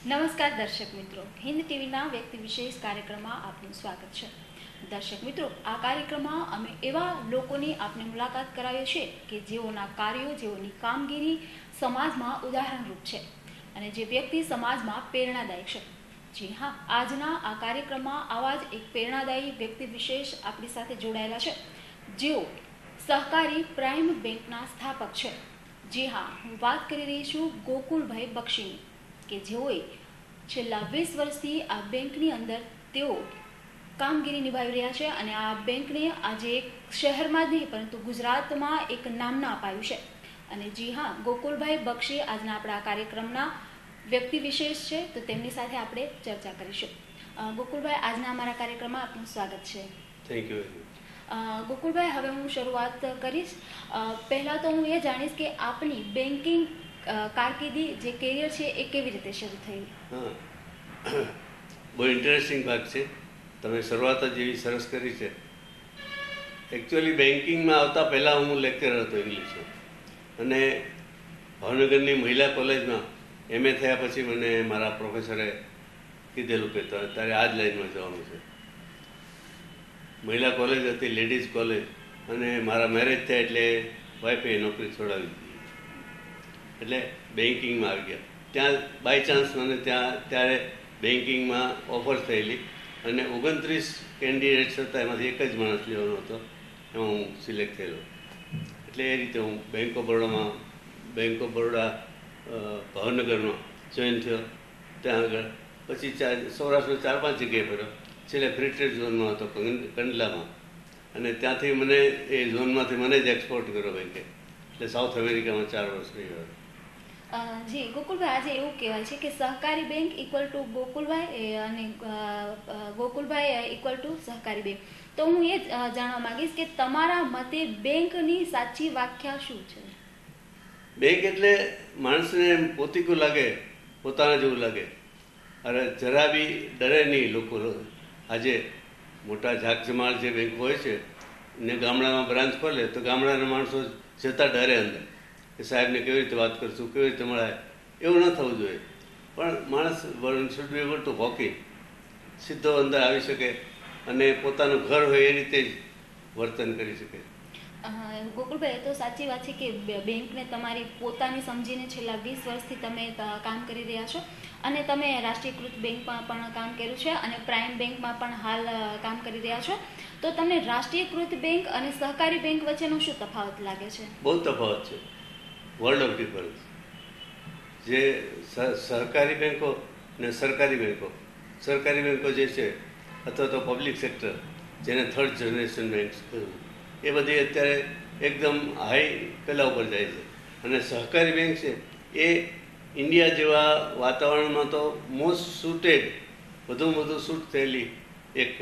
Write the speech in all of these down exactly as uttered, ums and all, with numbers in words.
નમસ્કાર દર્શક મિત્રો, હિન્દ ટીવીના વ્યક્તિ વિશેષ કાર્યક્રમમાં આપનું સ્વાગત છે। દર્શક મિત્રો, આ કાર્યક્રમમાં અમે એવા લોકોની આપને મુલાકાત કરાવીએ છીએ કે જેઓના કાર્યો, જેઓની કામગીરી સમાજમાં ઉદાહરણરૂપ છે અને જે વ્યક્તિ સમાજમાં પ્રેરણાદાયક છે। જી હા, આજના આ કાર્યક્રમમાં આવા જ એક પ્રેરણાદાયી વ્યક્તિ વિશેષ આપણી સાથે જોડાયેલા છે, જેઓ સહકારી પ્રાઇમ બેંકના સ્થાપક છે। જી હા, હું વાત કરી રહી છું ગોકુલભાઈ બક્ષીની, કે જેઓએ છેલ્લા વીસ વર્ષથી આ બેંકની અંદર તેઓ કામગીરી નિભાવી રહ્યા છે અને આ બેંકને આજે એક શહેરમાં જ નહીં પરંતુ ગુજરાતમાં એક નામના અપાયું છે। અને જી હા, ગોકુલભાઈ બક્ષી આજના આપણા આ કાર્યક્રમના વ્યક્તિ વિશેષ છે, તો તેમની સાથે આપણે ચર્ચા કરીશું। ગોકુલભાઈ, આજના અમારા કાર્યક્રમમાં આપનું સ્વાગત છે। Thank you. ગોકુલભાઈ, હવે હું શરૂઆત કરીશ। પહેલાં તો હું એ જાણીશ કે આપની બેન્કિંગ કારકિર્દી જે કેરિયર છે એ કેવી રીતે શરૂ થઈ? હા, બહુ ઇન્ટરેસ્ટિંગ વાત છે, તમે શરૂઆત જ એવી સરસ કરી છે। એકચ્યુઅલી બેન્કિંગમાં આવતા પહેલાં હું લેક્ચરર હતો ઇંગ્લિશનો, અને ભાવનગરની મહિલા કોલેજમાં એમ એ થયા પછી મને મારા પ્રોફેસરે કીધેલું કે તારે આ જ લાઈનમાં જવાનું છે। મહિલા કોલેજ હતી, લેડીઝ કોલેજ, અને મારા મેરેજ થયા એટલે વાઈફે નોકરી છોડાવી દીધી, એટલે બેન્કિંગમાં આવી ગયા। ત્યાં બાય ચાન્સ મને ત્યાં ત્યારે બેન્કિંગમાં ઓફર થયેલી, અને ઓગણત્રીસ કેન્ડિડેટ્સ હતા, એમાંથી એક જ માણસ લેવાનો હતો, એમાં હું સિલેક્ટ થયેલો। એટલે એ રીતે હું બેંક ઓફ બરોડામાં બેંક ઓફ બરોડા ભાવનગરમાં જોઈન થયો। ત્યાં આગળ પછી ચાર સૌરાષ્ટ્રમાં ચાર પાંચ જગ્યાએ ફર્યો, છેલ્લે ફ્રી ટ્રેડ ઝોનમાં હતો કંડલામાં, અને ત્યાંથી મને એ ઝોનમાંથી મને જ એક્સપોર્ટ કર્યો બેંકે, એટલે સાઉથ અમેરિકામાં ચાર વર્ષ રહ્યો। જી ગોકુલભાઈ, આજે એવું કહેવાય છે કે સહકારી બેંક ઇક્વલ ટુ ગોકુલભાઈ અને ગોકુલભાઈ ઇક્વલ ટુ સહકારી બેંક, તો હું એ જાણવા માંગીશ કે તમારા મતે બેંકની સાચી વ્યાખ્યા શું છે? બેંક એટલે માણસને પોતીકું લાગે, પોતાના જેવું લાગે, અરે જરા બી ડરે નહીં લોકો। આજે મોટા ઝાકઝમાળ જે બેંક હોય છે ને ગામડામાં બ્રાન્ચ ખોલે તો ગામડાના માણસો જતા ડરે અંદર કે સાહેબને કેવી રીતે વાત કરશું, કેવી રીતે મળાય, એવું ન થવું જોઈએ। પણ માણસ should be able to walk in, સીધો અંદર આવી શકે અને પોતાનું ઘર હોય એ રીતે જ વર્તન કરી શકે। ગોકુલભાઈ, એ તો સાચી વાત છે કે બેંકને તમારી પોતાની સમજીને છેલ્લા વીસ વર્ષથી તમે કામ કરી રહ્યા છો, અને તમે રાષ્ટ્રીયકૃત બેંકમાં પણ કામ કર્યું છે અને પ્રાઇમ બેંકમાં પણ હાલ કામ કરી રહ્યા છો, તો તમને રાષ્ટ્રીયકૃત બેંક અને સહકારી બેંક વચ્ચેનો શું તફાવત લાગે છે? બહુ તફાવત છે, વર્લ્ડ ઓફ ડિફરન્સ। જે સહકારી બેંકો ને સરકારી બેંકો, સરકારી બેંકો જે છે અથવા તો પબ્લિક સેક્ટર, જેને થર્ડ જનરેશન બેંક્સ કહ્યું, એ બધી અત્યારે એકદમ હાઈ પેલા ઉપર જાય છે, અને સહકારી બેંક છે એ ઇન્ડિયા જેવા વાતાવરણમાં તો મોસ્ટ સૂટેડ, વધુમાં વધુ સૂટ થયેલી એક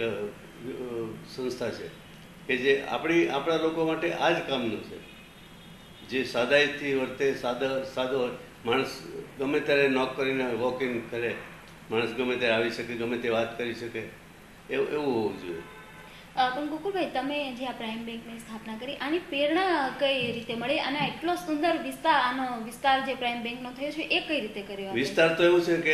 સંસ્થા છે કે જે આપણી આપણા લોકો માટે આ જ કામનું છે। જે સાદાઈથી વર્તે, સાદા સાદો માણસ ગમે ત્યારે નોક કરીને વોક ઇન કરે, માણસ ગમે ત્યારે આવી શકે, ગમે તે વાત કરી શકે, એવું એવું હોવું જોઈએ। પણ ગોકુલભાઈ, તમે જે આ પ્રાઇમ બેંકની સ્થાપના કરી, આની પ્રેરણા કઈ રીતે મળી, અને એટલો સુંદર વિસ્તાર આનો વિસ્તાર જે પ્રાઇમ બેંકનો થયો છે એ કઈ રીતે કર્યો? વિસ્તાર તો એવું છે કે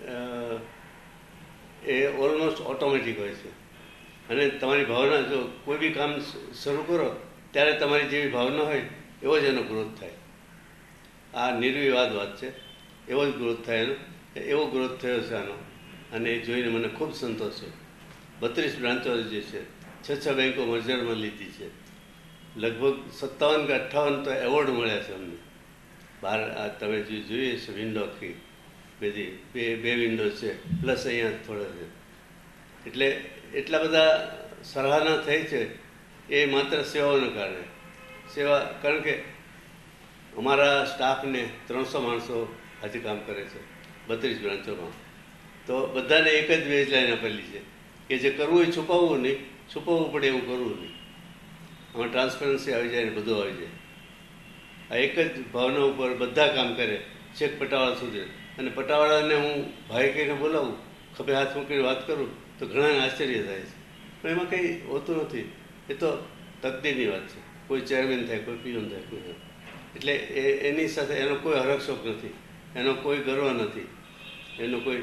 એ ઓલમોસ્ટ ઓટોમેટિક હોય છે, અને તમારી ભાવના, જો કોઈ બી કામ શરૂ કરો ત્યારે તમારી જેવી ભાવના હોય એવો જ એનો ગ્રોથ થાય। આ નિર્વિવાદ વાત છે, એવો જ ગ્રોથ થાય એનો, એવો ગ્રોથ થયો છે આનો, અને એ જોઈને મને ખૂબ સંતોષ છે। બત્રીસ બ્રાન્ચો જે છે, છ છ બેંકો મર્જરમાં લીધી છે, લગભગ સત્તાવન કે અઠ્ઠાવન તો એવોર્ડ મળ્યા છે અમને બહાર। આ તમે જે જોઈએ છે વિન્ડો આખી બધી બે બે વિન્ડો છે, પ્લસ અહીંયા થોડા છે, એટલે એટલા બધા સરાહના થઈ છે એ માત્ર સેવાઓને કારણે। સેવા કારણ કે અમારા સ્ટાફને ત્રણસો માણસો આજે કામ કરે છે બત્રીસ બ્રાન્ચોમાં, તો બધાને એક જ વેજ લાઈન આપેલી છે કે જે કરવું એ છુપાવવું નહીં, છુપાવવું પડે એવું કરવું નહીં, આમાં ટ્રાન્સપરન્સી આવી જાય ને બધું આવી જાય। આ એક જ ભાવના ઉપર બધા કામ કરે, છેક પટાવાળા સુધી, અને પટાવાળાને હું ભાઈ કહીને બોલાવું, ખભે હાથ મૂકીને વાત કરું તો ઘણાને આશ્ચર્ય થાય છે, પણ એમાં કંઈ હોતું નથી, એ તો તકદીરની વાત છે। કોઈ ચેરમેન થાય, કોઈ પીએમ થાય, કોઈ, એટલે એ એની સાથે એનો કોઈ હરકશોક નથી, એનો કોઈ ગર્વ નથી, એનો કોઈ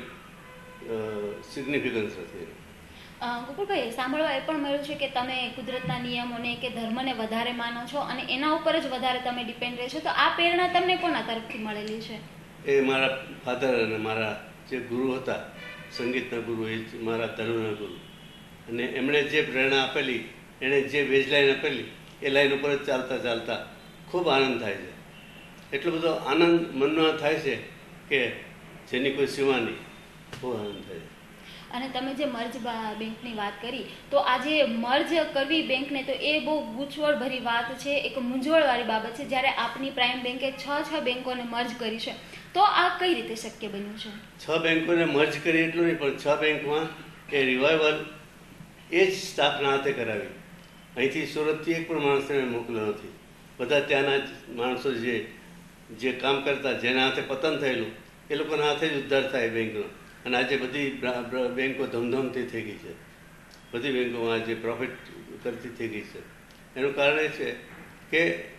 સિગ્નિફિકન્સ નથી. ગોકુળભાઈ, સાંભળવા એ પણ મળ્યું છે કે તમે કુદરતના નિયમોને કે ધર્મને વધારે માનો છો અને એના ઉપર જ વધારે તમે ડિપેન્ડ રહેશો. તો આ પ્રેરણા તમને કોના તરફથી મળેલી છે? એ મારા ફાધર અને મારા જે ગુરુ હતા, સંગીતના ગુરુ, એ જ મારા ધર્મના ગુરુ. અને એમણે જે પ્રેરણા આપેલી, એણે જે વેજ લાઈન આપેલી, એ લાઈન ઉપર જ ચાલતા ચાલતા ખૂબ આનંદ થાય છે. એટલો બધો આનંદ મનમાં થાય છે કે જેની કોઈ સીમા નહીં. બહુ આનંદ થાય છે. અને તમે જે મર્જ બેંકની વાત કરી, તો આજે મર્જ કરવી બેંકને, તો એ બહુ ગૂંચવણ ભરી વાત છે, એક મૂંઝવણવાળી બાબત છે. જ્યારે આપની પ્રાઇમ બેંકે છ છ બેંકોને મર્જ કરી છે, તો આ કઈ રીતે શક્ય બન્યું છે? છ બેંકોને મર્જ કરી એટલું નહીં, પણ છ બેંકમાં એ રિવાઇવલ એ જ સ્ટાફના હાથે કરાવી. અહીંથી સુરતથી એક પણ માણસને મોકલ્યો નથી. બધા ત્યાંના જ માણસો જે જે કામ કરતા, જેના હાથે પતન થયેલું, એ લોકોના હાથે જ ઉદ્ધાર થાય બેંકનો. અને આજે બધી બેંકો ધમધમતી થઈ ગઈ છે. બધી બેંકોમાં આજે પ્રોફિટ કરતી થઈ ગઈ છે. એનું કારણ એ છે કે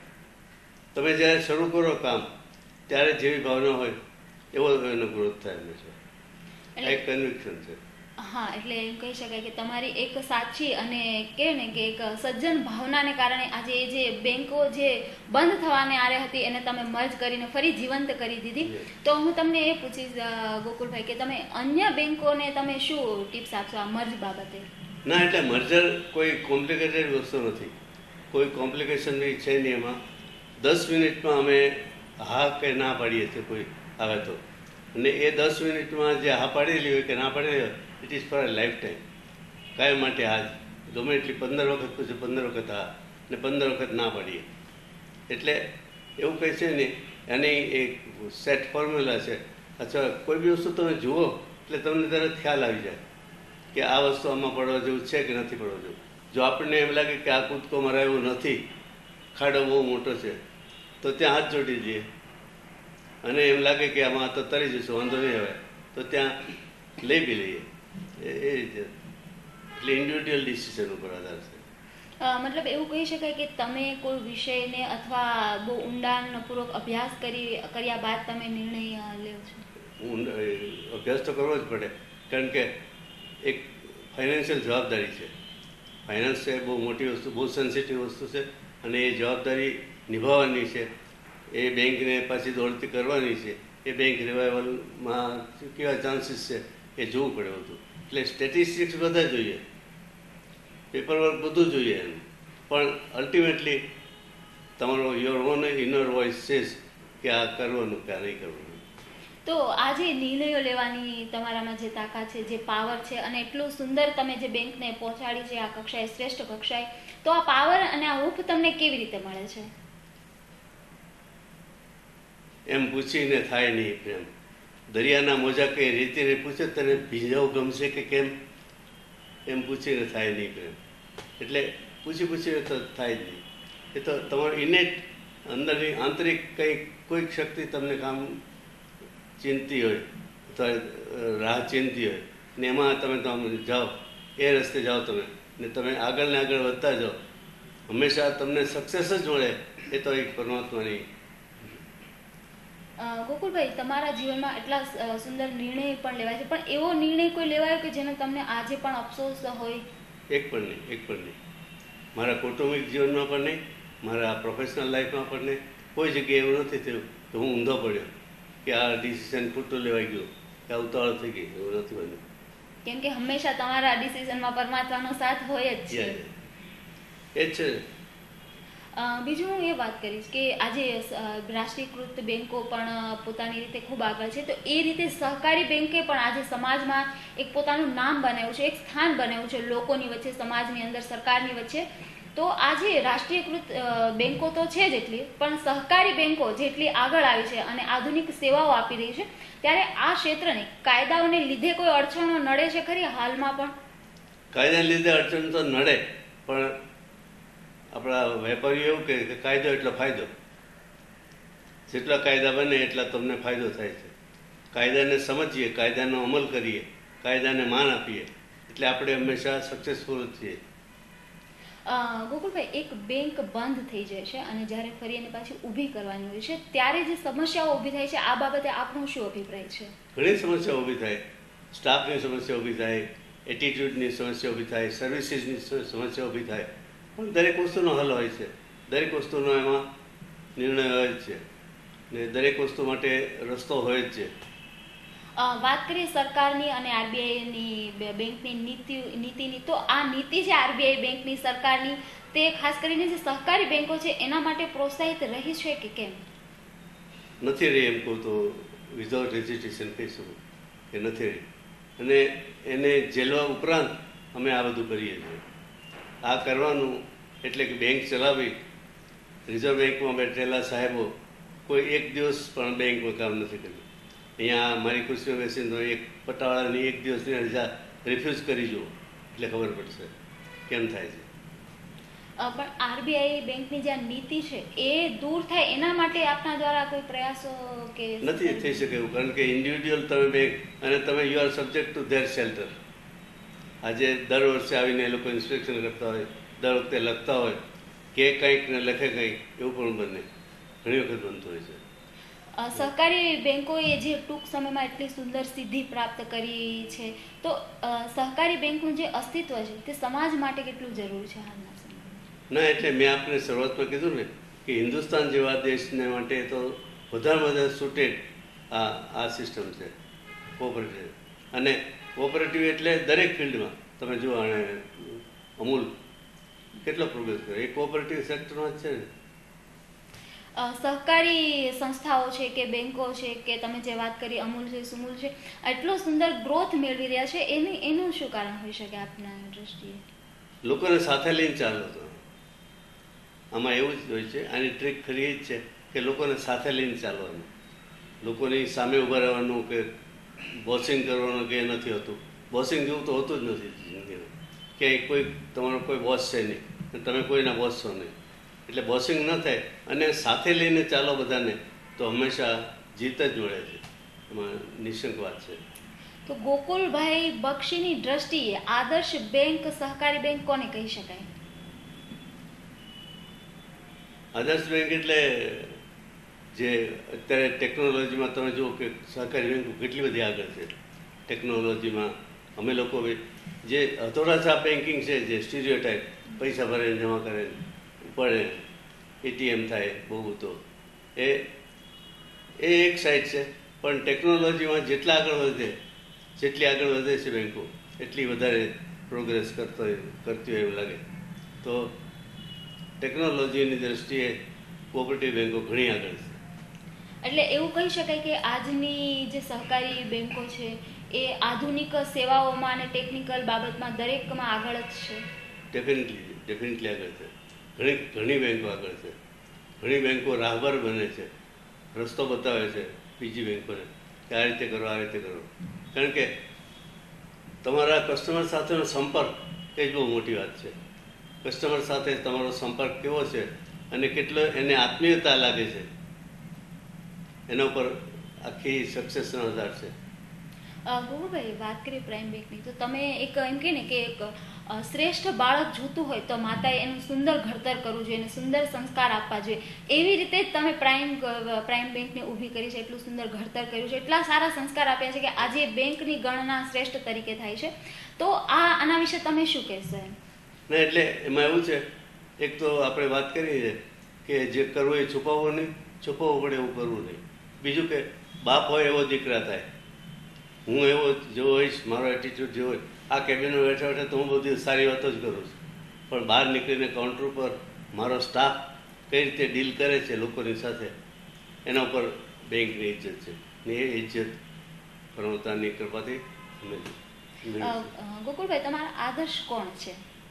તમે જ્યારે શરૂ કરો કામ, ત્યારે જેવી ભાવના હોય એવો એનો ગ્રોથ થાય હંમેશા. આ એક કન્વિક્શન છે. હા, એટલે એમ કહી શકાય કે તમારી એક સાચી અને કહે ને કે એક સજ્જન ભાવનાને કારણે આજે એ જે બેંકો જે બંધ થવાને આરે હતી, એને તમે મર્જ કરીને ફરી જીવંત કરી દીધી. તો હું તમને એ પૂછીશ ગોકુળભાઈ કે તમે અન્ય બેંકોને તમે શું ટિપ્સ આપશો આ મર્જ બાબતે? ના, એટલે મર્જર કોઈ કોમ્પ્લિકેટેડ વસ્તુ નથી. કોઈ કોમ્પ્લિકેશન છે નહીં એમાં. દસ મિનિટમાં અમે હા કે ના પાડીએ છીએ કોઈ આવે તો. અને એ દસ મિનિટમાં જે હા પાડેલી હોય કે ના પાડેલી હોય, it is for a lifetime. કાયમ માટે હા જ. ગમે એટલી પંદર વખત પૂછે, પંદર વખત હા, ને પંદર વખત ના પાડીએ. એટલે એવું કંઈ છે ને, એની એક સેટ ફોર્મ્યુલા છે. અથવા કોઈ બી વસ્તુ તમે જુઓ એટલે તમને તરત ખ્યાલ આવી જાય કે આ વસ્તુ આમાં પડવા જેવું છે કે નથી પડવા જેવું. જો આપણને એમ લાગે કે આ કૂદકો મારા એવું નથી, ખાડો બહુ મોટો છે, તો ત્યાં હાથ જોડી દઈએ. અને એમ લાગે કે આમાં તો તરી જશું, વાંધો નહીં આવે, તો ત્યાં લઈ બી લઈએ. એ રીતે એટલે ઇન્ડિવિડ્યુઅલ ડિસિઝન ઉપર આધાર છે. મતલબ એવું કહી શકાય કે તમે કોઈ વિષયને અથવા બહુ ઊંડાણપૂર્વક અભ્યાસ કરી કર્યા બાદ તમે નિર્ણય લ્યો છો? અભ્યાસ તો કરવો જ પડે, કારણ કે એક ફાઇનાન્શિયલ જવાબદારી છે. ફાઇનાન્સ એ બહુ મોટી વસ્તુ, બહુ સેન્સિટિવ વસ્તુ છે. અને એ જવાબદારી નિભાવવાની છે. એ બેંકને પાછી દોડતી કરવાની છે. એ બેંક રિવાઇવલમાં કેવા ચાન્સીસ છે એ જોવું પડે બધું. એટલે સ્ટેટિસ્ટિક્સ બધા જોઈએ, પેપર વર્ક બધું જોઈએ એમ. પણ અલ્ટિમેટલી તમારો યોર ઓન ઇનર વોઇસ છે કે આ કરવાનું કે આ નહીં કરવાનું. તો આ જે નિર્ણયો લેવાની તમારામાં જે તાકાત છે, જે પાવર છે, અને એટલું સુંદર તમે જે બેંકને પહોંચાડી છે આ કક્ષાએ, શ્રેષ્ઠ કક્ષાએ, તો આ પાવર અને આ હૂંફ તમને કેવી રીતે મળે છે? એમ પૂછીને થાય નહીં પ્રેમ. દરિયાના મોજા કઈ રીતિને પૂછે તને ભીંજાવું ગમશે કે કેમ, એમ પૂછીને થાય નહીં પ્રેમ. એટલે પૂછી પૂછીને તો થાય જ નહીં. એ તો તમારું ઇનેટ અંદરની આંતરિક કંઈક કોઈક શક્તિ તમને કામ ચિંતી હોય અથવા રાહ ચિંતી હોય ને એમાં તમે તમે જાઓ, એ રસ્તે જાઓ તમે, ને તમે આગળ ને આગળ વધતા જાઓ, હંમેશા તમને સક્સેસ જ મળે. એ તો એક પરમાત્માની. ગોકુળભાઈ, તમારા જીવનમાં એટલા સુંદર નિર્ણય પણ લેવાય છે, પણ એવો નિર્ણય કોઈ લેવાયો કે જેનો તમને આજે પણ અફસોસ હોય? એક પણ નહીં, એક પણ નહીં. મારા કૌટુંબિક જીવનમાં પણ નહીં, મારા પ્રોફેશનલ લાઈફમાં પણ નહીં. કોઈ જગ્યાએ એવું નથી થયું કે હું ઊંધો પડ્યો કે આ ડિસિઝન ખોટું લેવાઈ ગયું કે આ ઉતાવળ થઈ ગઈ. એવું નથી બન્યું. કેમ કે હંમેશા તમારા ડિસિઝનમાં પરમાત્માનો સાથ હોય જ છે. એ જ છે. બીજું હું એ વાત કરીશ કે આજે રાષ્ટ્રીયકૃત બેંકો પણ પોતાની રીતે ખૂબ આગળ છે. તો એ રીતે સહકારી બેંકે પણ આજે સમાજમાં એક પોતાનું નામ બનાવ્યું છે, એક સ્થાન બનાવ્યું છે લોકોની વચ્ચે, સમાજની અંદર, સરકારની વચ્ચે. તો આજે રાષ્ટ્રીયકૃત બેંકો તો છે જ એટલી, પણ સહકારી બેંકો જેટલી આગળ આવી છે અને આધુનિક સેવાઓ આપી રહી છે, ત્યારે આ ક્ષેત્રને કાયદાઓને લીધે કોઈ અડચણો નડે છે ખરી હાલમાં પણ? કાયદાને લીધે અડચણ તો નડે, પણ આપણા વેપારીઓ એવું કહે કે કાયદો એટલો ફાયદો. જેટલા કાયદા બને એટલા તમને ફાયદો થાય છે. કાયદાને સમજીએ, કાયદાનો અમલ કરીએ, કાયદાને માન આપીએ, એટલે આપણે હંમેશા સક્સેસફુલ છીએ. ગોકુલભાઈ, એક બેંક બંધ થઈ જાય છે અને જ્યારે ફરી એને પાછી ઊભી કરવાની હોય છે ત્યારે જે સમસ્યાઓ ઊભી થાય છે, આ બાબતે આપનો શું અભિપ્રાય છે? ઘણી સમસ્યાઓ ઊભી થાય. સ્ટાફની સમસ્યા ઊભી થાય, એટીટ્યુડની સમસ્યા ઊભી થાય, સર્વિસીસની સમસ્યા ઊભી થાય. પણ દરેક વસ્તુનો હલ હોય છે, દરેક વસ્તુનો એમાં નિર્ણય હોય જ છે ને દરેક વસ્તુ માટે રસ્તો હોય જ છે. વાત કરીએ સરકારની અને આરબીઆઈની બેંકની નીતિ નીતિની તો આ નીતિ છે આરબીઆઈ બેંકની સરકારની, તે ખાસ કરીને જે સહકારી બેંકો છે એના માટે પ્રોત્સાહિત રહી છે કે કેમ? નથી રહી એમ કહું તો વિધાઉટ હેઝિટેશન કહી શકું કે નથી રહી. અને એને ઝેલવા ઉપરાંત અમે આ બધું કરીએ છીએ. આ કરવાનું એટલે કે બેંક ચલાવી, રિઝર્વ બેંકમાં બેઠેલા સાહેબો કોઈ એક દિવસ પણ બેંકમાં કામ નથી કર્યું. અહીંયા મારી ખુરશીમાં બેસીને તો એક પટ્ટાવાળાની એક દિવસની રજા રિફ્યુઝ કરી જુઓ એટલે ખબર પડશે કેમ થાય છે. પણ આરબીઆઈ બેંકની જે નીતિ છે એ દૂર થાય એના માટે આપના દ્વારા કોઈ પ્રયાસો કે નથી થઈ શકે એવું? કારણ કે ઇન્ડિવિડ્યુઅલ તમે બેંક અને તમે you are subject to their shelter. આજે દર વર્ષે આવીને એ લોકો ઇન્સ્પેક્શન કરતા હોય, દર વખતે લખતા હોય કે કંઈક ને લખે કંઈક, એવું પણ બને, ઘણી વખત બનતું હોય છે. સહકારી બેંકોએ જે ટૂંક સમયમાં એટલી સુંદર સિદ્ધિ પ્રાપ્ત કરી છે, તો સહકારી બેંકનું જે અસ્તિત્વ છે તે સમાજ માટે કેટલું જરૂરી છે હાલના સમયમાં? ના, એટલે મેં આપને શરૂઆતમાં કીધું ને કે હિન્દુસ્તાન જેવા દેશને માટે તો વધારે વધારે સુટેડ આ આ સિસ્ટમ છે કોઓપરેટિવ. અને કોઓપરેટિવ એટલે દરેક ફિલ્ડમાં તમે જુઓ, અને અમૂલ કેટલો પ્રોગ્રેસ કરે એ કોઓપરેટિવ સેક્ટરમાં જ છે ને. સહકારી સંસ્થાઓ છે કે બેંકો છે કે તમે જે વાત કરી અમૂલ છે, સુમૂલ છે, એટલો સુંદર ગ્રોથ મેળવી રહ્યા છે, એની એનું શું કારણ હોઈ શકે આપના દ્રષ્ટિએ? લોકોને સાથે લઈને ચાલો તો આમાં એવું જ હોય છે. આની ટ્રીક ખરી જ છે કે લોકોને સાથે લઈને ચાલવાનું, લોકોની સામે ઊભા રહેવાનું કે બોસિંગ કરવાનું કે નથી હોતું. બોસિંગ જેવું તો હોતું જ નથી જિંદગીમાં. કે કોઈ તમારો કોઈ બોસ છે નહીં, તમે કોઈના બોસ છો નહીં, એટલે બોસિંગ ન થાય અને સાથે લઈને ચાલો બધાને તો હંમેશા જીત જ મળે છે. એમાં નિઃશંક વાત છે. તો ગોકુલભાઈ બક્ષીની દ્રષ્ટિએ આદર્શ બેંક, સહકારી બેંક કોને કહી શકાય? આદર્શ બેંક એટલે જે અત્યારે ટેકનોલોજીમાં તમે જુઓ કે સહકારી બેંકો કેટલી બધી આગળ છે ટેકનોલોજીમાં. અમે લોકો જે હથોડા છાપ બેન્કિંગ છે, જે સ્ટીરિયોટાઈપ પૈસા ભરે જમા કરે પડે, એટીએમ થાય બહુ, તો એ એ એક સાઈડ છે. પણ ટેકનોલોજીમાં જેટલા આગળ વધે, જેટલી આગળ વધે છે બેંકો, એટલી વધારે પ્રોગ્રેસ કરતો કરતી હોય એવું લાગે. તો ટેકનોલોજીની દ્રષ્ટિએ કોઓપરેટિવ બેંકો ઘણી આગળ છે. એટલે એવું કહી શકાય કે આજની જે સહકારી બેંકો છે એ આધુનિક સેવાઓમાં અને ટેકનિકલ બાબતમાં દરેકમાં આગળ જ છે. ડેફિનેટલી ડેફિનેટલી આગળ છે. ઘણી ઘણી બેંકો આગળ છે. ઘણી બેંકો રાહબર બને છે, રસ્તો બતાવે છે બીજી બેંકોને કે આ રીતે કરો, આ રીતે કરો. કારણ કે તમારા કસ્ટમર સાથેનો સંપર્ક એ જ બહુ મોટી વાત છે. કસ્ટમર સાથે તમારો સંપર્ક કેવો છે અને કેટલો એને આત્મીયતા લાગે છે, એના ઉપર આખી સક્સેસનો આધાર છે. ગોકુલભાઈ, વાત કરીએ પ્રાઇમ બેંકની, તો તમે એક એમ કહે ને કે એક શ્રેષ્ઠ બાળક જોતું હોય તો માતાએ એનું સુંદર ઘડતર કરવું જોઈએ અને સુંદર સંસ્કાર આપવા જોઈએ. એવી રીતે જ તમે પ્રાઇમ પ્રાઇમ બેંકને ઊભી કરી છે, એટલું સુંદર ઘડતર કર્યું છે, એટલા સારા સંસ્કાર આપ્યા છે કે આજે બેંકની ગણના શ્રેષ્ઠ તરીકે થાય છે. તો આ આના વિશે તમે શું કહેશો? એમ ના, એટલે એમાં એવું છે, એક તો આપણે વાત કરીએ કે જે કરવું એ છુપાવવું નહીં, છુપાવવું પડે એવું કરવું નહીં. બીજું કે બાપ હોય એવો દીકરા થાય. હું એવો જેવો હોઈશ, મારો એટીટ્યુડ જેવો હોય, આ કેબિનમાં બેઠા બેઠા તો હું બધી સારી વાતો જ કરું છું, પણ બહાર નીકળીને કાઉન્ટર ઉપર મારો સ્ટાફ કઈ રીતે ડીલ કરે છે લોકોની સાથે, એના ઉપર બેંકની ઇજ્જત છે ને એ ઇજ્જત પરમતાની કૃપાથી ગોકુલભાઈ, તમારા આદર્શ કોણ છે?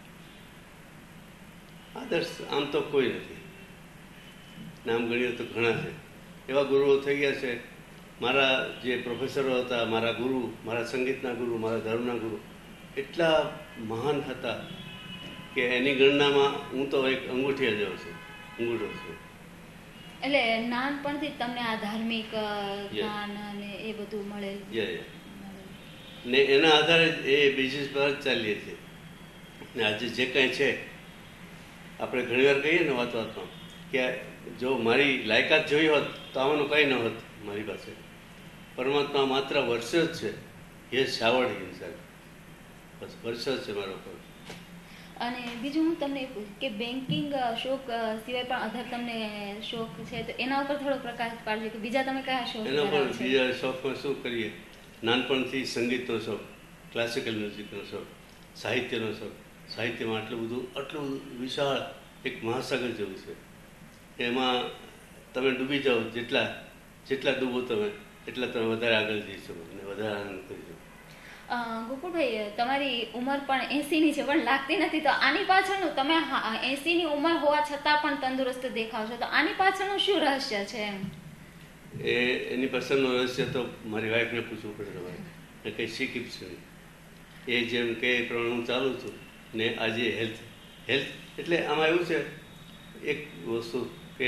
આદર્શ આમ તો કોઈ નથી. નામ ગણીએ તો ઘણા છે. એવા ગુરુઓ થઈ ગયા છે. મારા જે પ્રોફેસરો હતા, મારા ગુરુ, મારા સંગીતના ગુરુ, મારા ધર્મના ગુરુ એટલા મહાન હતા કે એની ગણનામાં હું તો એક અંગૂઠિયા જેવો છું, અંગૂઠો છું. એટલે નાનપણથી તમને આ ધાર્મિક જ્ઞાન અને એ બધું મળે ને એના આધારે એ બિઝનેસ પર જ ચાલીએ છીએ. ને આજે જે કાંઈ છે આપણે ઘણીવાર કહીએ ને વાત વાતમાં કે જો મારી લાયકાત જોઈ હોત તો આમાંનું કંઈ ન હોત મારી પાસે. પરમાત્મા માત્ર વર્ષ જ છે, એ સાવડ ઇન્સાન, બસ વર્ષ જ છે મારો પર. અને બીજું હું તમને પૂછું કે બેન્કિંગ શોખ સિવાય પણ અધર તમને શોખ છે તો એના ઉપર થોડો પ્રકાશ પાડજો કે બીજા તમે કયા શોખ એના પર ધરાવો છો? બીજા શોખમાં શું કરીએ, નાનપણથી સંગીતનો શોખ, ક્લાસિકલ મ્યુઝિકનો શોખ, સાહિત્યનો શોખ. સાહિત્યમાં આટલું બધું આટલું વિશાળ એક મહાસાગર જેવું છે, એમાં તમે ડૂબી જાઓ, જેટલા જેટલા ડૂબો તમે એટલા તમે વધારે આગળ જઈ શકો અને વધારે આનંદ કરી શકો. ગોકુળભાઈ, તમારી ઉંમર પણ એંસીની છે પણ લાગતી નથી, તો આની પાછળનું તમે એંસીની ઉંમર હોવા છતાં પણ તંદુરસ્ત દેખાવ છો, તો આની પાછળનું શું રહસ્ય છે? એમ એ એની પાછળનું રહસ્ય તો મારી વાઈફને પૂછવું પડે તમારે, એ કંઈ શી કીપ્સ નહીં. એ જેમ કે એ પ્રમાણે હું ચાલું છું ને. આજે હેલ્થ હેલ્થ એટલે આમાં એવું છે એક વસ્તુ કે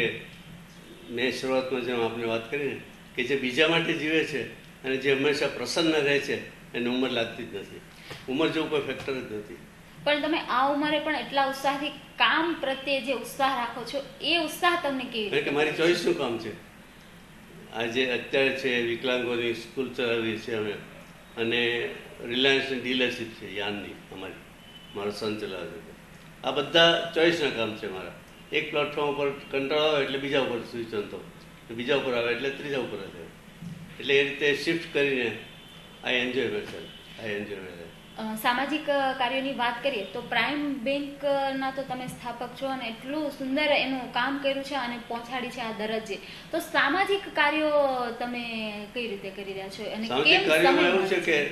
મેં શરૂઆતમાં જેમ આપણે વાત કરી ને કે જે બીજા માટે જીવે છે અને જે હંમેશા પ્રસન્ન રહે છે એને ઉંમર લાગતી જ નથી. ઉંમર જેવું કોઈ ફેક્ટર જ નથી. પણ તમે આ ઉંમરે પણ એટલા ઉત્સાહથી કામ પ્રત્યે જે ઉત્સાહ રાખો છો, એ ઉત્સાહ તમને કેવી? કારણ કે મારી ચોઈસનું કામ છે. આજે અત્યારે છે વિકલાંગોની સ્કૂલ ચલાવી છે અમે, અને રિલાયન્સની ડીલરશીપ છે યાનની અમારી, મારો સન ચલાવે છે. આ બધા ચોઈસના કામ છે મારા. એક પ્લેટફોર્મ ઉપર કંટાળો આવે એટલે બીજા ઉપર સ્વિચ ઓન થો, બીજા ઉપર આવે એટલે ત્રીજા ઉપર આવે. એટલે એ રીતે શિફ્ટ કરીને I enjoy myself, I enjoy my life. સામાજિક કાર્યોની વાત કરીએ તો પ્રાઇમ બેંકના તો તમે સ્થાપક છો અને એટલું સુંદર એનું કામ કર્યું છે અને પહોંચાડી છે આ દરજ્જે. તો સામાજિક કાર્યો તમે કઈ રીતે કરી રહ્યા છો અને સામાજિક કાર્યોમાં એવું છે કે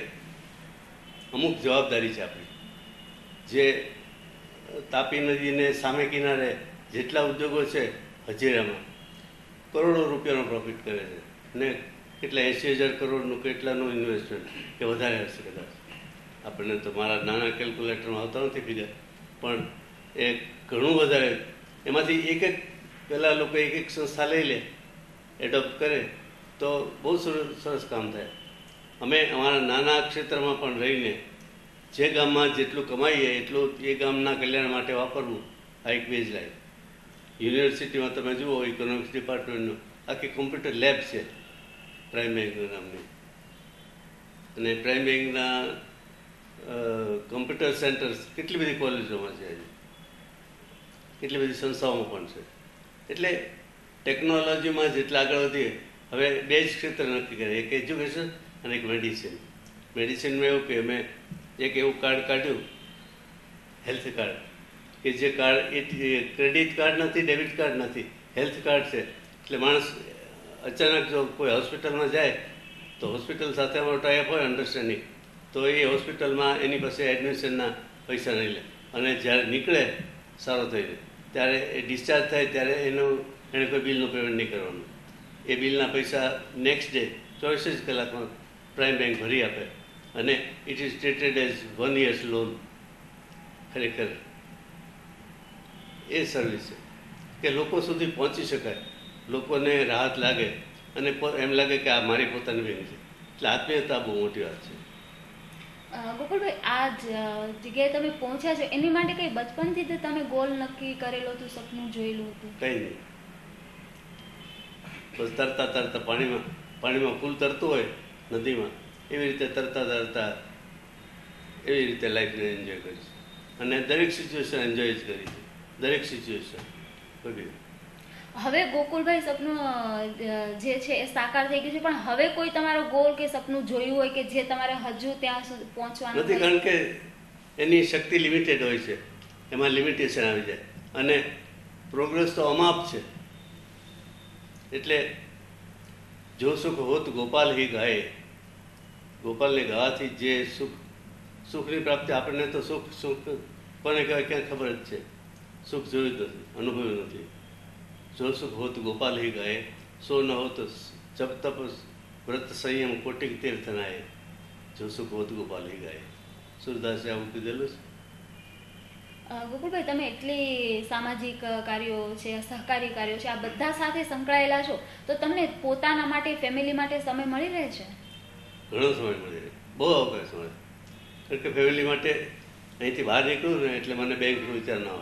અમુક જવાબદારી છે આપણી. જે તાપી નદીને સામે કિનારે જેટલા ઉદ્યોગો છે હજીરામાં કરોડો રૂપિયાનો પ્રોફિટ કરે છે ને કેટલા એંસી હજાર કરોડનું કેટલાનું ઇન્વેસ્ટમેન્ટ કે વધારે હશે કદાચ. આપણને તો મારા નાના કેલ્ક્યુલેટરમાં આવતા નથી ફિગર, પણ એ ઘણું વધારે. એમાંથી એક એક પહેલાં લોકો એક એક સંસ્થા લઈ લે, એડોપ્ટ કરે તો બહુ સરસ સરસ કામ થાય. અમે અમારા નાના ક્ષેત્રમાં પણ રહીને જે ગામમાં જેટલું કમાઈએ એટલું એ ગામના કલ્યાણ માટે વાપરવું, આ એક બેઝ લાઈન. યુનિવર્સિટીમાં તમે જુઓ ઇકોનોમિક્સ ડિપાર્ટમેન્ટનું આખી કોમ્પ્યુટર લેબ છે પ્રાઇમ બેંકના નામની, અને પ્રાઇમ બેંકના કમ્પ્યુટર સેન્ટર્સ કેટલી બધી કોલેજોમાં છે, આજે કેટલી બધી સંસ્થાઓમાં પણ છે. એટલે ટેકનોલોજીમાં જેટલા આગળ વધીએ, હવે બે જ ક્ષેત્ર નક્કી કરે, એક એજ્યુકેશન અને એક મેડિસિન. મેડિસિનમાં એવું કે અમે એક એવું કાર્ડ કાઢ્યું, હેલ્થ કાર્ડ, કે જે કાર્ડ એ ક્રેડિટ કાર્ડ નથી, ડેબિટ કાર્ડ નથી, હેલ્થ કાર્ડ છે. એટલે માણસ અચાનક જો કોઈ હોસ્પિટલમાં જાય તો હોસ્પિટલ સાથે અમારો ટાઈઅપ હોય અન્ડરસ્ટેન્ડિંગ, તો એ હોસ્પિટલમાં એની પાસે એડમિશનના પૈસા નહીં લે, અને જ્યારે નીકળે સારો થઈને ત્યારે એ ડિસ્ચાર્જ થાય ત્યારે એનું એણે કોઈ બિલનું પેમેન્ટ નહીં કરવાનું. એ બિલના પૈસા નેક્સ્ટ ડે ચોવીસ જ કલાકમાં પ્રાઇમ બેંક ભરી આપે, અને it is treated as one years loan. ખરેખર એ સર્વિસ છે કે લોકો સુધી પહોંચી શકાય, લોકોને રાહત લાગે અને એમ લાગે કે આ મારી પોતાની બેંક છે. એટલે આત્મીયતા બહુ મોટી વાત છે. ગોકુળભાઈ, આ જગ્યાએ તમે પહોંચ્યા છો એની માટે કઈ બચપનથી જ તમે ગોલ નક્કી કરેલો હતું, સપનું જોયેલું હતું? કઈ નહીં, બસ તરતા તરતા પાણીમાં પાણીમાં ફૂલ તરતું હોય નદીમાં, એવી રીતે તરતા તરતા એવી રીતે લાઈફને એન્જોય કરી છે. અને દરેક સિચ્યુએશન એન્જોય જ કરી છે, દરેક સિચ્યુએશન. બધી હવે ગોકુળભાઈ સપનું જે છે એ સાકાર થઈ ગયું છે, પણ હવે કોઈ તમારો ગોલ કે સપનું જોયું હોય કે જે તમારે હજુ ત્યાં સુધી પહોંચવાનું નથી? કારણ કે એની શક્તિ લિમિટેડ હોય છે, એમાં લિમિટેશન આવી જાય, અને પ્રોગ્રેસ તો અમાપ છે. એટલે જો સુખ હોત ગોપાલ હિ ગાય, ગોપાલને ગાવાથી જે સુખ સુખની પ્રાપ્તિ આપણને તો સુખ સુખ કોને કહેવાય ક્યાં ખબર જ છે. સુખ જોયું જ નથી, અનુભવ્યું નથી. જો સુખ હોત ગોપાલ હિ ગાય, સો ન હોત જપ તપ વ્રત સંયમ કોટિક તીર્થ નાય. જો સુખ હોત ગોપાલ હિ ગાય, સુરદાસે આવું કીધેલું છે. ગોકુળભાઈ, તમે એટલી સામાજિક કાર્યો છે, સહકારી કાર્યો છે, આ બધા સાથે સંકળાયેલા છો, તો તમને પોતાના માટે, ફેમિલી માટે સમય મળી રહે છે? ઘણો સમય મળી રહે, બહુ અવકાશ મળે. કારણ કે ફેમિલી માટે અહીંથી બહાર નીકળું ને એટલે મને બેંકનો વિચાર ના હોય.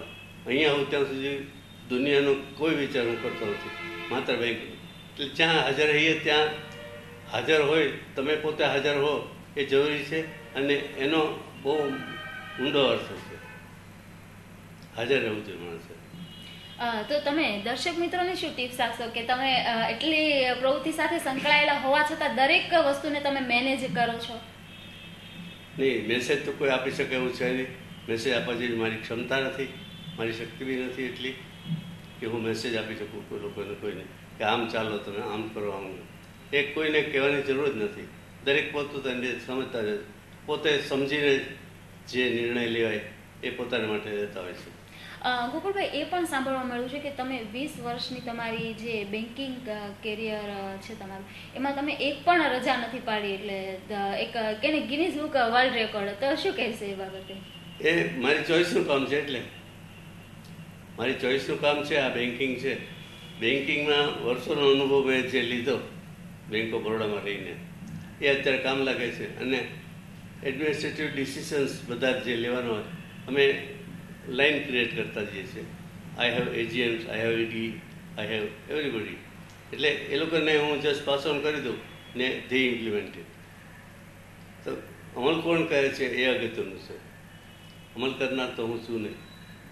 અહીંયા આવું ત્યાં સુધી દુનિયાનો કોઈ વિચાર હું કરતો નથી, માત્ર બેંકનો. એટલે જ્યાં હાજર રહીએ ત્યાં હાજર હોય, તમે પોતે હાજર હો એ જરૂરી છે, અને એનો બહુ ઊંડો અર્થ છે. હાજર રહેવું જોઈએ માણસે. તો તમે દર્શક મિત્રોને શું ટિપ્સ આપશો કે તમે એટલી પ્રવૃત્તિ સાથે સંકળાયેલા હોવા છતાં દરેક વસ્તુને તમે મેનેજ કરો છો? નહીં, મેસેજ તો કોઈ આપી શકે એવું છે નહીં. મેસેજ આપવા જેવી મારી ક્ષમતા નથી, મારી શક્તિ બી નથી એટલી કે હું મેસેજ આપી શકું કોઈ લોકોને, કોઈને કે આમ ચાલો તમે આમ કરો આમ. એ કોઈને કહેવાની જરૂર જ નથી. દરેક પોતપોતાની સમજતા જ પોતે સમજીને જે નિર્ણય લેવાય એ પોતાના માટે લેતા હોય છે. ગોકુળભાઈ, એ પણ સાંભળવા મળ્યું છે કે તમે વીસ વર્ષની તમારી જે બેન્કિંગ કેરિયર છે તમારું, એમાં તમે એક પણ રજા નથી પાડી, એટલે એક કેને ગિનીઝ બુક વર્લ્ડ રેકોર્ડ. તો શું કહેશે એ બાબતે? એ મારી ચોઈસનું કામ છે. એટલે મારી ચોઈસનું કામ છે. આ બેન્કિંગ છે. બેન્કિંગમાં વર્ષોનો અનુભવ મેં જે લીધો બેંક ઓફ બરોડામાં રહીને, એ અત્યારે કામ લાગે છે. અને એડમિનિસ્ટ્રેટિવ ડિસિઝન્સ બધા જે લેવાનો હોય, અમે લાઈન ક્રિએટ કરતા જઈએ છીએ. I have AGMs, I have ED, I have everybody. એટલે એ લોકોને હું જસ્ટ પાસ ઓન કરી દઉં ને ધે ઇમ્પ્લિમેન્ટેડ. તો અમલ કોણ કરે છે એ અગત્યનું છે. અમલ કરનાર તો હું છું નહીં.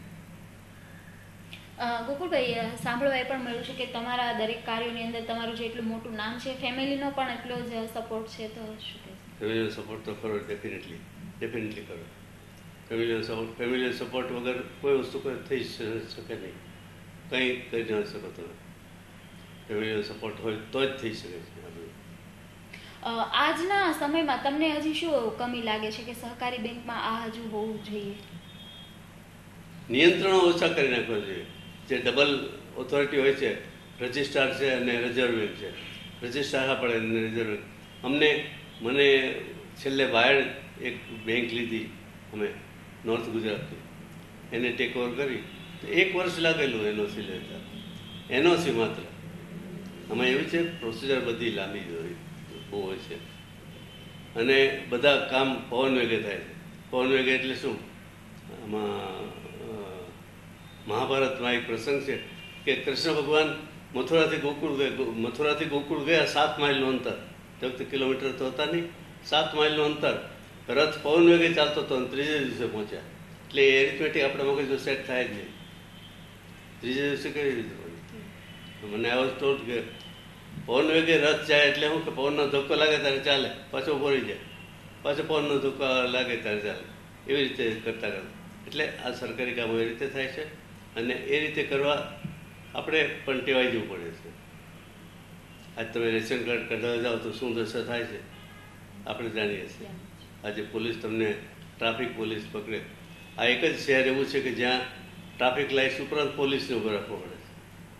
ગોકુળભાઈ, સાંભળવા એ પણ મળ્યું છે કે તમારા દરેક કાર્યોની અંદર તમારું જેટલું મોટું નામ છે, ફેમિલીનો પણ એટલો જ સપોર્ટ છે. તો શું કહે? ફેમિલીનો સપોર્ટ તો ખરો, ડેફિનેટલી ડેફિનેટલી કરો. ફેમિલીનો સપોર્ટ ફેમિલીનો સપોર્ટ વગર કોઈ વસ્તુ કોઈ થઈ શકે નહીં. કંઈ કરી ન શકો તમે. ફેમિલીનો સપોર્ટ હોય તો જ થઈ શકે છે. આજના સમયમાં તમને હજી શું કમી લાગે છે કે સહકારી બેંકમાં આ હજુ હોવું જોઈએ? નિયંત્રણો ઓછા કરી નાખવા જોઈએ. જે ડબલ ઓથોરિટી હોય છે, રજિસ્ટ્રાર છે અને રિઝર્વ બેંક છે. રજિસ્ટ્રાર હા પડે અને રિઝર્વ બેંક. અમને મને છેલ્લે બહાર એક બેંક લીધી અમે નોર્થ ગુજરાતની, એને ટેક ઓવર કરી તો એક વર્ષ લાગેલું એનઓસી લેતા. એનઓસી માત્ર. આમાં એવું છે, પ્રોસિજર બધી લાંબી હોય બહુ હોય છે, અને બધા કામ પવન વેગે થાય છે. પવન વેગે એટલે શું? આમાં મહાભારતમાં એક પ્રસંગ છે કે કૃષ્ણ ભગવાન મથુરાથી ગોકુળ ગયા મથુરાથી ગોકુળ ગયા સાત માઇલનું અંતર. તે વખતે કિલોમીટર તો હતા નહીં. સાત માઇલનું અંતર રથ પવન વેગે ચાલતો હતો અને ત્રીજે દિવસે પહોંચ્યા. એટલે એ એરિથમેટિક આપણા મગજ સેટ થાય જ નહીં. ત્રીજે દિવસે કેવી રીતે પહોંચ્યા? મને આવો ટોટ કે પવન વેગે રથ જાય એટલે શું કે પવનનો ધક્કો લાગે ત્યારે ચાલે, પાછો ભરી જાય, પાછો પવનનો ધક્કો લાગે ત્યારે ચાલે. એવી રીતે કરતા કરતા એટલે આ સરકારી કામો એ રીતે થાય છે, અને એ રીતે કરવા આપણે પણ ટેવાઈ જવું પડે છે. આજ તમે રેશન કાર્ડ કઢાવવા જાઓ તો શું દશા થાય છે આપણે જાણીએ છીએ. આજે પોલીસ તમને ટ્રાફિક પોલીસ પકડે. આ એક જ શહેર એવું છે કે જ્યાં ટ્રાફિક લાઇટ્સ ઉપરાંત પોલીસને ઉભો રાખવો પડે છે.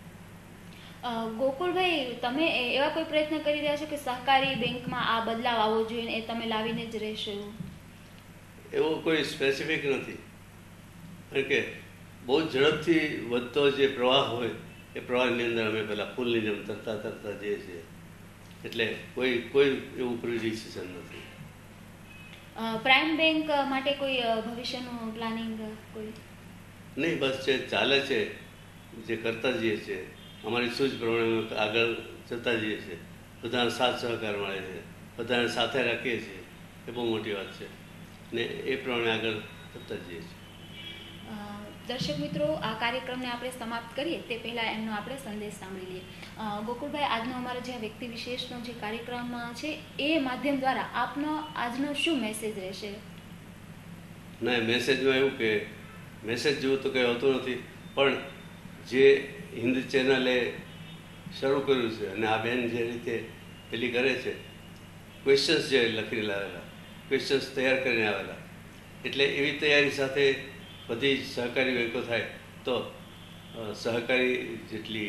ગોકુળભાઈ, તમે એવા કોઈ પ્રયત્ન કરી રહ્યા છો કે સહકારી બેંકમાં આ બદલાવ આવવો જોઈએ, એ તમે લાવીને જ રહેશો? એવો કોઈ સ્પેસિફિક નથી, કારણ કે બહુ ઝડપથી વધતો જે પ્રવાહ હોય એ પ્રવાહની અંદર અમે પહેલાં ફૂલની જેમ તરતા તરતા જઈએ છીએ. એટલે કોઈ કોઈ એવું પ્રી ડિસિઝન નથી. પ્રાઇમ બેંક માટે કોઈ ભવિષ્યનું પ્લાનિંગ કોઈ નહીં? બસ જે ચાલે છે, જે કરતા જઈએ છીએ, અમારી સૂઝ પ્રમાણે આગળ જતા જઈએ છીએ. બધાને સાથ સહકાર મળે છે, બધાને સાથે રાખીએ છીએ. એ બહુ મોટી વાત છે, ને એ પ્રમાણે આગળ જતા જઈએ છીએ. દર્શક મિત્રો, આ કાર્યક્રમને આપણે સમાપ્ત કરીએ તે પહેલાં એમનો આપણે સંદેશ સાંભળી લઈએ. ગોકુળભાઈ, આજનો અમારો જે વ્યક્તિ વિશેષનો જે કાર્યક્રમ છે એ માધ્યમ દ્વારા આપનો આજનો શું મેસેજ રહેશે? ના, મેસેજમાં એવું કે મેસેજ જેવું તો કંઈ હોતું નથી, પણ જે હિન્દ ચેનલે શરૂ કર્યું છે અને આ બેન જે રીતે પેલી કરે છે, ક્વેશ્ચન્સ જે લખીને લાવેલા, ક્વેશ્ચન્સ તૈયાર કરીને આવેલા, એટલે એવી તૈયારી સાથે બધી સહકારી બેંકો થાય તો સહકારી જેટલી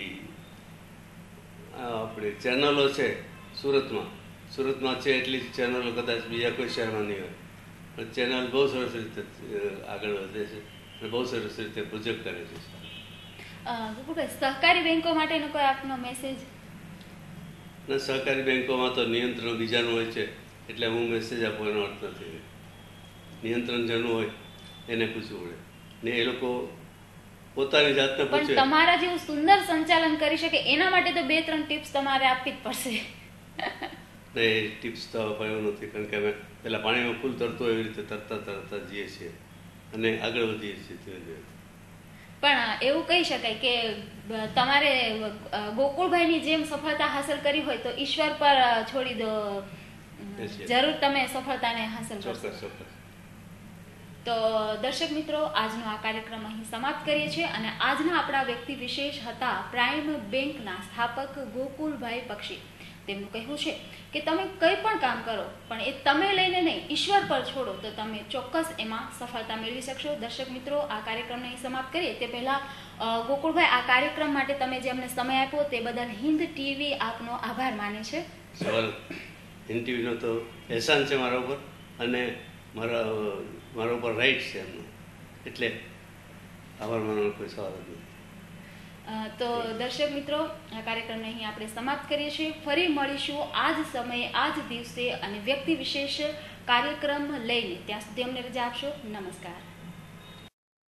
આપણે ચેનલો છે સુરતમાં સુરતમાં છે એટલી જ ચેનલો કદાચ બીજા કોઈ શહેરમાં નહીં હોય, પણ ચેનલ બહુ સરસ રીતે આગળ વધે છે અને બહુ સરસ રીતે પ્રોજેક્ટ કરે છે. સહકારી બેંકો માટેનો કોઈ આપનો મેસેજ? ના, સહકારી બેંકોમાં તો નિયંત્રણ બીજાનું હોય છે, એટલે હું મેસેજ આપું એનો અર્થ નથી. નિયંત્રણ જેનું હોય એને પૂછવું પડે, ને એ લોકો પોતાની જાતને પણ પૂછે. તમારા જેવું સુંદર સંચાલન કરી શકે એના માટે તો બે ત્રણ ટિપ્સ તમારે આપવી જ પડશે. ને એ ટિપ્સ તો અપાય એવું નથી, કારણ કે અમે પેલા પાણીમાં ફૂલ તરતો એવી રીતે તરતા તરતા જઈએ છીએ અને આગળ વધીએ છીએ ધીરે ધીરે. પણ એવું કહી શકાય કે તમારે ગોકુળભાઈની જેમ સફળતા હાંસલ કરી હોય તો ઈશ્વર પર છોડી દો, જરૂર તમે સફળતાને હાંસલ કરશો. ચોક્કસ. તો દર્શક મિત્રો, આજનો આ કાર્યક્રમ અહીં સમાપ્ત કરીએ છીએ અને આજના આપણા વ્યક્તિ વિશેષ હતા પ્રાઇમ બેંકના સ્થાપક ગોકુળભાઈ પક્ષી. તેમનું કહેવું છે કે તમે કંઈ પણ કામ કરો પણ એ તમે લઈને નહીં, ઈશ્વર પર છોડો તો તમે ચોક્કસ એમાં સફળતા મેળવી શકશો. દર્શક મિત્રો, આ કાર્યક્રમને અહીં સમાપ્ત કરીએ તે પહેલાં ગોકુળભાઈ, આ કાર્યક્રમ માટે તમે જે અમને સમય આપ્યો તે બદલ હિન્દ ટીવી આપનો આભાર માને છે. સવાલ હિન્દ ટીવીનો તો એહસાન છે મારા ઉપર, અને મારા મારા ઉપર રાઈટ છે એમનો, એટલે આભાર માનવાનો કોઈ સવાલ જ નથી. તો દર્શક મિત્રો, આ કાર્યક્રમને અહીં આપણે સમાપ્ત કરીએ છીએ. ફરી મળીશું આ જ સમયે આ જ દિવસે અને વ્યક્તિ વિશેષ કાર્યક્રમ લઈને. ત્યાં સુધી અમને રજા આપશો. નમસ્કાર.